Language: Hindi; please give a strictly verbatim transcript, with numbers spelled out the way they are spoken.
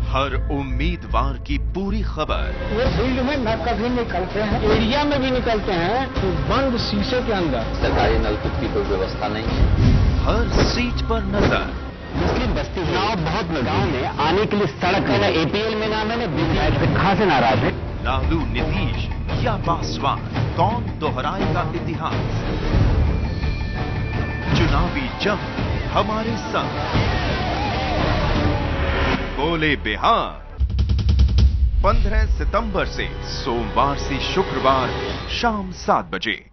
हर उम्मीदवार की पूरी खबर। वो फील्ड में न कभी निकलते हैं, एरिया में भी निकलते हैं तो बंद शीशे के अंदर। सरकारी नलकूप की कोई व्यवस्था नहीं है। हर सीट पर नजर। मुस्लिम बस्ती चुनाव बहुत गाँव में आने के लिए सड़क है ना एपीएल में नाम है ना बीजेपी खासे नाराज है। लालू नीतीश या पासवान, कौन दोहराएगा इतिहास? चुनावी जंग हमारे संग। बोले बिहार पंद्रह सितंबर से सोमवार से शुक्रवार शाम सात बजे।